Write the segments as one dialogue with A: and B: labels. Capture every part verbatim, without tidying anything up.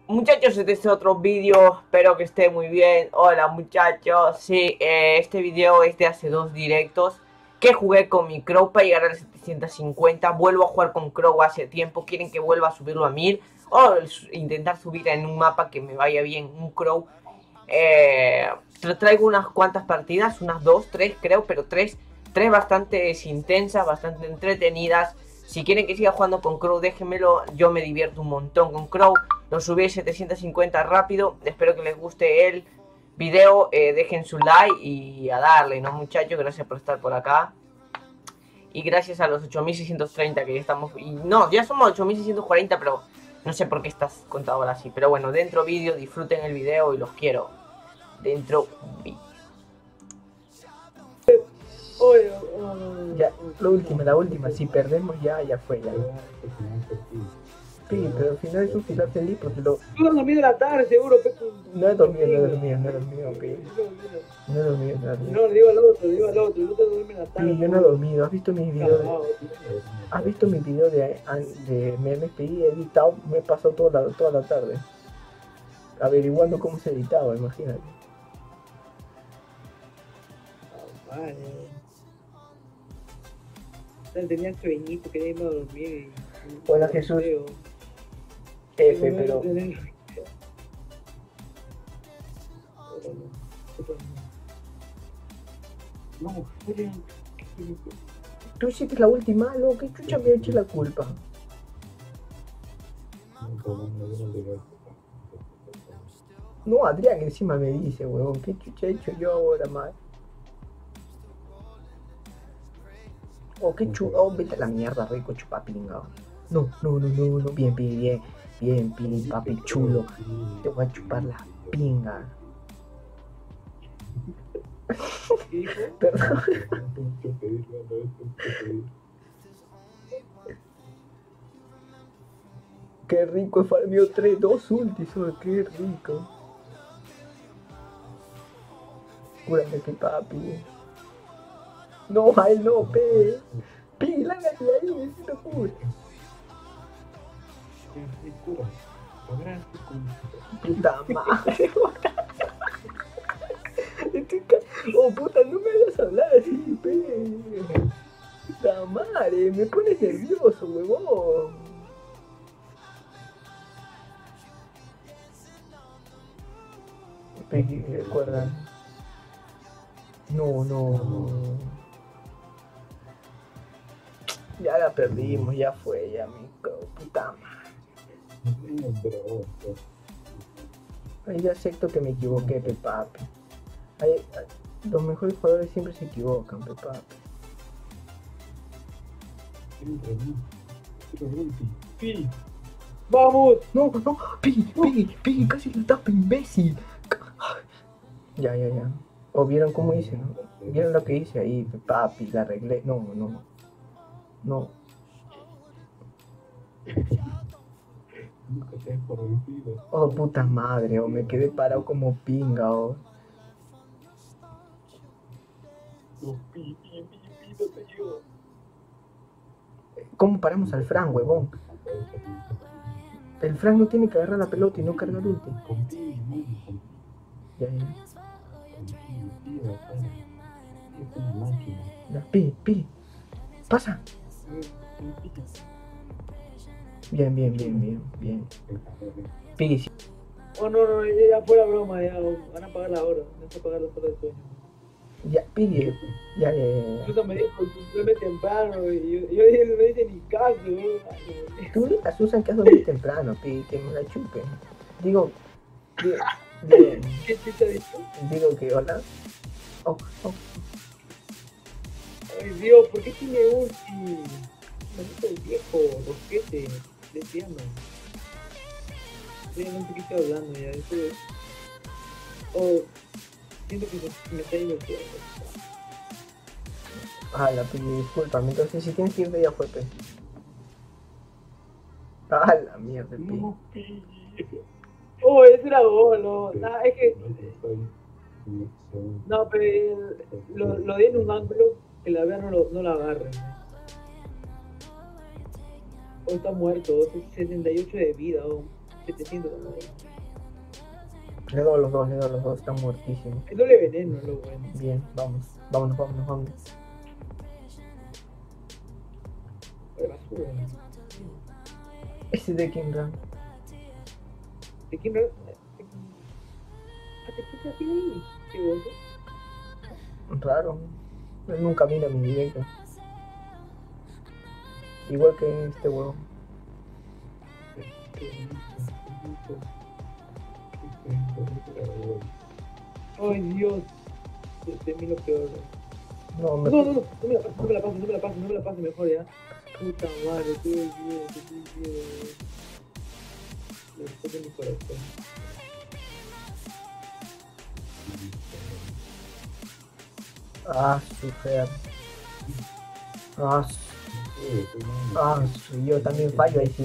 A: Muchachos, este es otro vídeo, espero que esté muy bien. Hola muchachos, sí, eh, este vídeo es de hace dos directos que jugué con mi Crow para llegar a las setecientos cincuenta. Vuelvo a jugar con Crow hace tiempo, quieren que vuelva a subirlo a mil o intentar subir en un mapa que me vaya bien, un Crow. Eh, tra traigo unas cuantas partidas, unas dos, tres creo, pero tres, tres bastante intensas, bastante entretenidas. Si quieren que siga jugando con Crow, déjenmelo, yo me divierto un montón con Crow. Lo subí a setecientos cincuenta rápido, espero que les guste el video, eh, dejen su like y a darle, ¿no muchachos? Gracias por estar por acá. Y gracias a los ocho mil seiscientos treinta que ya estamos... Y no, ya somos ocho mil seiscientos cuarenta, pero no sé por qué estás contador así. Pero bueno, dentro vídeo, disfruten el video y los quiero. Dentro vídeo.
B: Oye, oh,
C: Ya, la última, la última, si perdemos ya, ya fue ya. Sí, pero al final es un final feliz porque lo...
B: tú no dormido en la tarde, seguro, Pepe.
C: No he dormido, no he dormido, no he dormido, Pi. No he dormido, no he dormido.
B: No, digo al otro, digo al otro, no te duermes en la tarde.
C: Pi, yo no he dormido. ¿Has visto mis videos de... ¿Has visto mis videos de, de memes, Pi? He editado, me he pasado toda la, toda la tarde averiguando cómo se editaba, imagínate.
B: Vale. Tenía sueñito, quería irme a dormir. Y...
C: Hola Jesús. F, pero...
B: No,
C: Tú hiciste la última, ¿no? ¿Qué chucha me eché la culpa? No, Adrián encima me dice, huevón, ¿qué chucha he hecho yo ahora, mal? Oh, qué chulo, oh, vete a la mierda, rico chupapinga. No, no, no, no, no, bien, bien, bien, bien, bien, papi chulo. Te voy a chupar la pinga. Perdón. Qué rico, farmeó tres, dos ultis, oh, qué rico. Cúrame, que papi. No, a él no, pe. Pi, lágate ahí, necesito cura. Puta madre. Oh, puta, no me hagas hablar así, pe. Puta madre, me pones nervioso, huevón. Pe, recuerdan. No, no, no. Ya la perdimos, ya fue, ya mi puta madre. Ahí ya acepto que me equivoqué, pe papi. Ahí, los mejores jugadores siempre se equivocan, pe papi.
B: pi. ¡Vamos!
C: No, no, pi, pi, pi, casi la tapa, imbécil. Ya, ya, ya. ¿O vieron cómo hice, no? ¿Vieron lo que hice ahí, pe papi? La arreglé. No, no. No. Oh, puta madre, oh, me quedé parado como pinga, oh. ¿Cómo paramos al Fran, huevón? El Fran no tiene que agarrar la pelota y no cargar ulti. Ya, ya. Ya, pi, pi. Pasa. Bien, bien, bien, bien, bien. Pi, sí.
B: Oh, no, no, ya fue la broma, ya van a pagar la hora, van a pagar las horas de sueño.
C: Ya, Pi, ya, ya, ya.
B: Susan me dijo, duerme temprano, y yo, yo dije, no me dice ni caso, ¿no?
C: Tú dile a Susan que has dormido temprano, Pi, que me la chupe. Digo, digo, digo,
B: ¿Qué te ha dicho?
C: digo que hola. Oh, oh.
B: Ay, Dios, ¿por qué tiene ulti? Maldito el viejo, rosquete, lesbiano. Estoy un poquito hablando ya, eso es... Oh, siento que se me está yendo el tiempo.
C: Ah, la Pi, discúlpame, entonces si tienes que irte ya fue, Pi. Ah, la mierda, Pi.
B: No, pi. Oh, es dragón, no, nah, es que... No, pero lo, lo di en un ángulo que la vea no lo, no la agarre. Oh, está muerto, setenta y ocho de vida, oh. setecientos.
C: Le doy a los dos, le doy a los dos, están muertísimos.
B: El doble veneno, lo bueno.
C: Bien, vamos, vámonos, vámonos, vámonos.
B: Oye, basura.
C: Ese de Kinra.
B: ¿De quién era? Ah, ¿de quién era ahí? ¿Qué gozo?
C: Raro. Él nunca mira mi directo. Igual que este huevo.
B: Ay, Dios. De mí lo peor.
C: No, me...
B: No, no, no, no me la pases, no me la pases, no me la pases, no me la pases mejor ya. Puta madre, qué miedo, qué miedo. Me explota mi corazón.
C: Ah, su fea. Ah, su... Ah, su... Yo también fallo ahí, sí.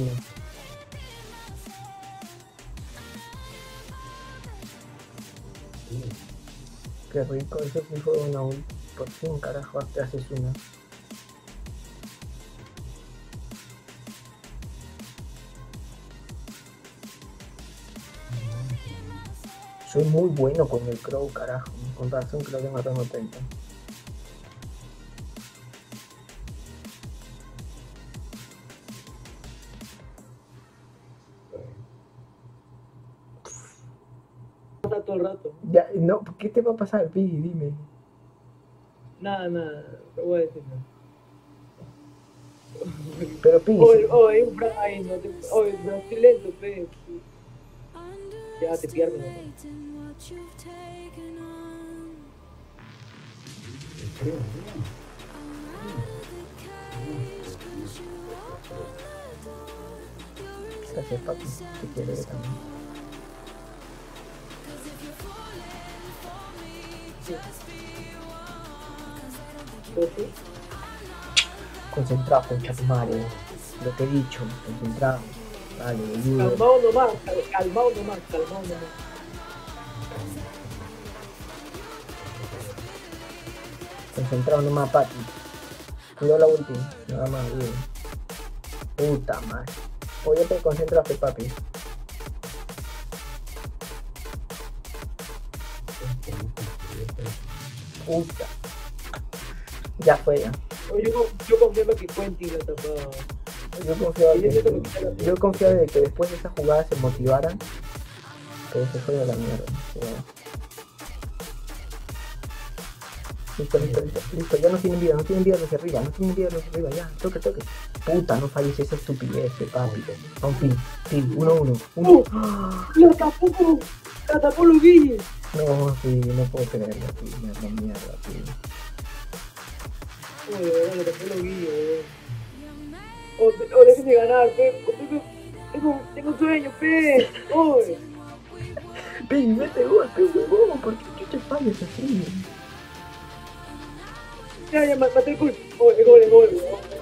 C: Qué rico, eso sí fue una ult. Por fin, carajo, te haces una. Soy muy bueno con el Crow, carajo. Con razón que lo tengo a rango treinta.
B: Está todo el rato.
C: Ya, no, ¿qué te va a pasar, Piggy? Dime.
B: Nada, nada, no voy a decir nada.
C: Pero Piggy,
B: Oye, oye, un Fran ahí, no te. Oye, Fran, estoy lento, pe. Ya te pierdo, ¿no?
C: gracias, papi. Te quiero yo también. Concentrado, concha tu madre. Lo que he dicho, concentrado. Dale, ayuda.
B: Calmado nomás, cal- calmado nomás, calmado nomás.
C: Concentrado nomás, papi. Cuidado la ulti. Nada más, bien. Puta madre. Oye, te concentraste, papi. Puta. Ya fue ya.
B: Oye, yo, yo confiaba que Quentin la tapaba.
C: Yo confiaba
B: Y eso
C: que,
B: lo quitara.
C: yo confiaba de que después de esa jugada se motivaran. Pero se fue de la mierda. Ya. Listo, listo, listo, listo. Ya no tienen vida, no tienen vida los de arriba, no tienen vida los de arriba, ya. Toque, toque. Puta, no falles esa estupidez, eh, papi. A un pin, pin, uno, uno. uno.
B: ¡Uh! ¡La tapó! ¡La tapó Luigi!
C: No, sí, no puedo creerlo, sí, mierda, mierda, sí.
B: Oye, de verdad, la tapó Luigi, weón. Oh, pe- oh, déjenme ganar, pe. Oh, pe, pe. Tengo, tengo sueño, pe. Oye.
C: Pin, mete golpe, huevón, ¿por qué chucha fallas así?
B: Ya, ya, ma- maté el gol. Oye, el gol, el gol.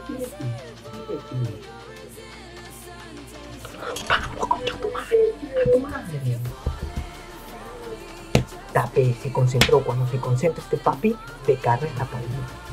C: ¡A tu madre! Tape, se concentró. Cuando se concentra este papi, te carga esta pared.